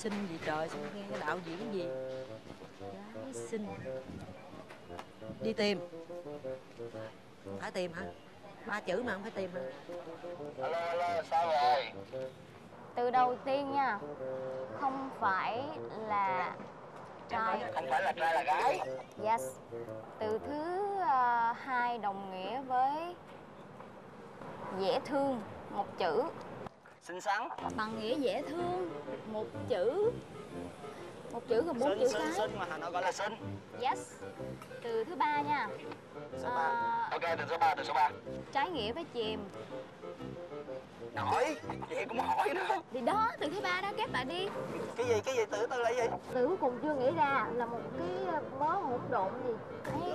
xinh gì trời, sao nghe cái đạo diễn gì. Gái xinh. Đi tìm. Phải tìm hả? 3 chữ mà không phải tìm hả? Alo, sao rồi? Từ đầu tiên nha, không phải là trai. Không phải là trai là gái. Yes. Từ thứ hai đồng nghĩa với dễ thương, một chữ. Xinh xắn. Bằng nghĩa dễ thương, một chữ. Một chữ gồm 4 chữ cái. Xinh mà Hà Nội gọi là xinh. Yes. Từ thứ ba nha. Số 3. Ok, từ số 3. Trái nghĩa với chìm. Nổi, vậy cũng hỏi nữa. Thì đó, từ thứ ba đó, ghép lại đi. Cái gì, từ là gì? Từ cuối cùng chưa nghĩ ra là một cái mớ hỗn độn gì. Đấy.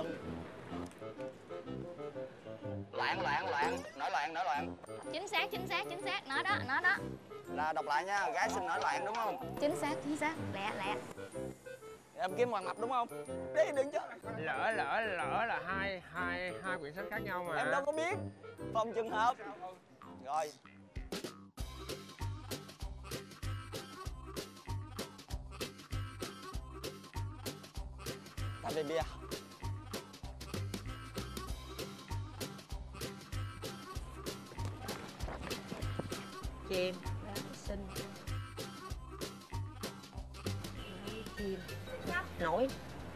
Loạn, nổi loạn. Chính xác, nó đó. Là đọc lại nha, gái xinh nổi loạn đúng không? Chính xác, lẹ. Em kiếm Hoàng Mập đúng không? Đi đừng chứ. Lỡ là hai quyển sách khác nhau mà. Em đâu có biết. Phòng trường hợp. Rồi. Ta về bia. Chim. Gái xinh. Gái chim. Nổi.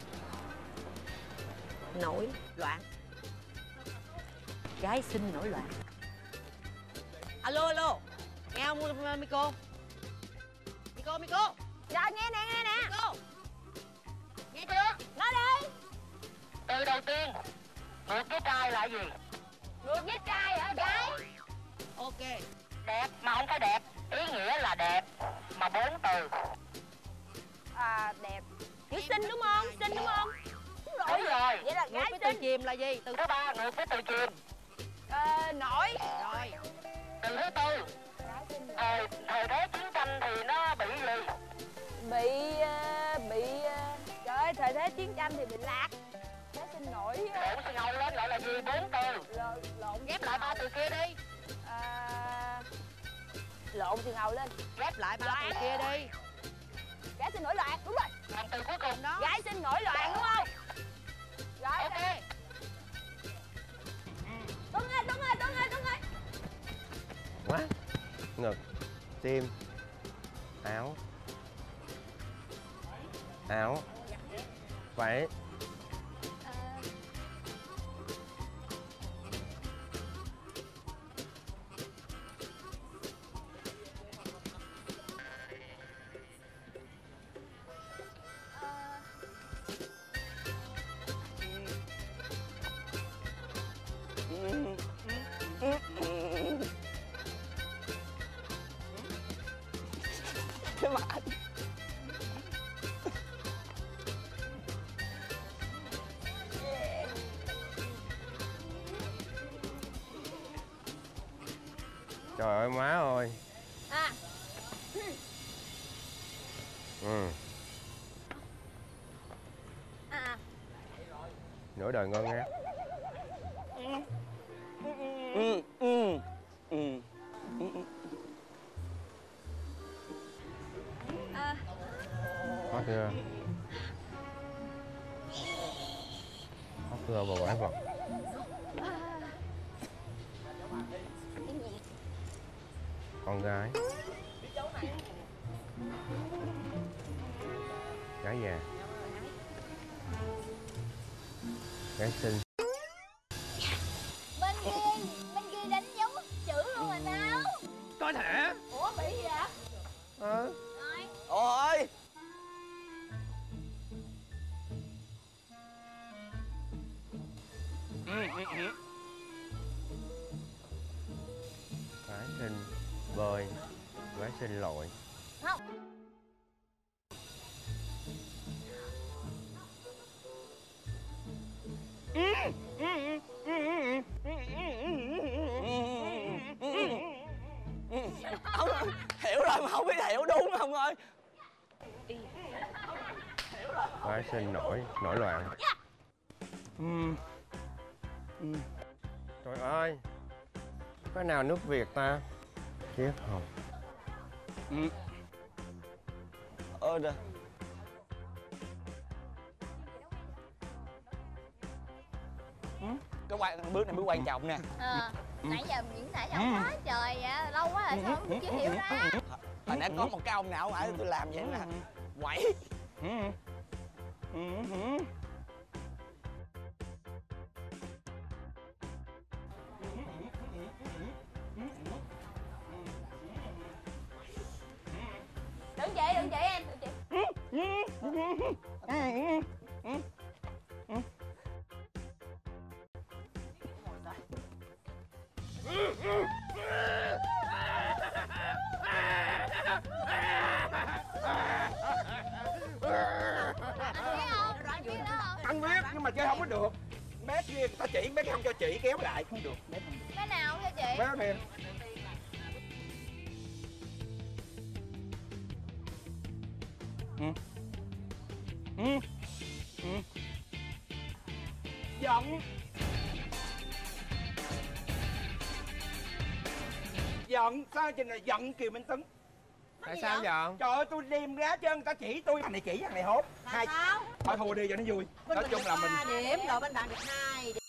Loạn. Gái xinh nổi loạn. Alo. Nghe không Miko? Miko. Rồi, nghe nè. Miko. Nghe chưa? Nói đi. Từ đầu tiên, ngược với trai là gì? Ngược với trai hả gái? Ok. Đẹp mà không phải đẹp. Ý nghĩa là đẹp mà 4 từ. Đẹp. Chữ xinh đúng không? Đúng Đúng rồi. Vậy là Ngược gái với từ xinh. chìm là gì? Từ Thứ ba, ngược với từ chìm. Nổi. rồi. Từ thứ tư, thời thế chiến tranh thì nó bị gì? Trời ơi, thời thế chiến tranh thì bị lạc. Gái xinh nổi. Lộn xì ngầu lên gọi là gì? 4 từ. Lộn. Ghép lại 3 từ kia đi. Lộn thì ngầu lên. Ghép lại 3 từ kia đi. Gái xinh nổi loạn, đúng rồi. Làm từ cuối cùng đó. Gái xinh nổi loạn đúng không? Rồi. Ok. Tuấn ơi. Quá. Ngực. Tim. Áo. Váy. Cái mặt anh. Trời ơi má ơi. Nửa đời ngơ ngác. Khó chưa? Khó chưa bà quái vật. Con gái. Gái già. Gái xinh. Bên kia đánh dấu chữ luôn mà sao? Có thể. Ủa bị gì vậy? Rồi. Ôi. Gái xinh bơi. Gái xinh lội. Không. Ông hiểu rồi mà không biết hiểu đúng không ơi. Gái xinh nổi loạn. Trời ơi. Cái nào nước Việt ta? Chiếc hồng. Rồi. Cái bước này bước quan trọng nè. Nãy giờ những nãy giờ quá trời vậy, lâu quá rồi sao không chưa hiểu ra. Hồi nãy có một cái ông nào ở tôi làm vậy nè. Quẩy. Đừng chị em, Anh biết nhưng mà chơi không có được. Bé kia ta chỉ, bé kia không cho chỉ, kéo lại không được. Cái nào cho chị? Bé nè. Giận. Giận, sao trên này giận Kiều Minh Tuấn? Tại sao vậy? Trời ơi, tôi đem ra chứ người ta chỉ tôi. Thằng này chỉ, thằng này hốt. Hai. Sao? Thôi thua đi cho nó vui. Nói chung là mình 3 điểm, đội bên bạn được 2 điểm.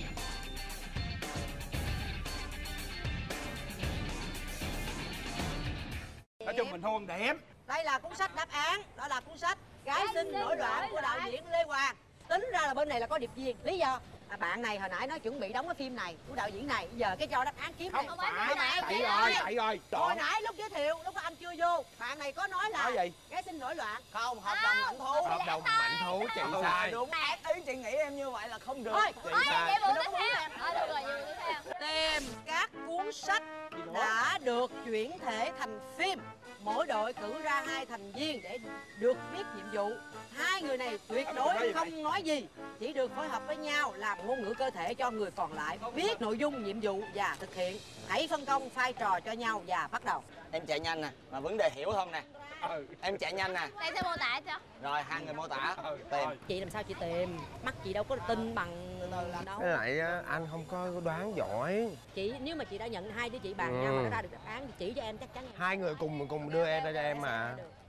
nói chung mình thua một điểm. Đây là cuốn sách đáp án, đó là cuốn sách Gái xinh nổi loạn của đạo diễn Lê Hoàng. Tính ra là bên này là có điệp viên. Lý do bạn này hồi nãy nó chuẩn bị đóng cái phim này của đạo diễn này, giờ cái cho đáp án kiếm này. Không phải, tại rồi. Hồi nãy lúc giới thiệu, lúc anh chưa vô, bạn này có nói là nói gì? Gái xinh nổi loạn. Không, hợp đồng mạnh thú. Hợp đồng mạnh thú chị sai. Đúng. Ý chị nghĩ em như vậy là không được. Thôi, Chị sai. Chị buồn tiếp theo. Được rồi, buồn tiếp theo. tìm các cuốn sách đã được chuyển thể thành phim. Mỗi đội cử ra 2 thành viên để được biết nhiệm vụ. 2 người này tuyệt đối không nói gì, chỉ được phối hợp với nhau làm ngôn ngữ cơ thể cho người còn lại biết nội dung nhiệm vụ và thực hiện. Hãy phân công vai trò cho nhau và bắt đầu. Em chạy nhanh nè, mà vấn đề hiểu không nè. Em chạy nhanh nè. Đây sẽ mô tả cho. Rồi, 2 người mô tả. Tìm. Chị làm sao chị tìm? Mắt chị đâu có tin bằng đâu. Với lại anh không có đoán giỏi. Chị nếu mà chị đã nhận 2 đứa chị bàn nhau mà nó ra được đáp án thì chỉ cho em chắc chắn em. 2 người cùng đưa em ra cho em mà.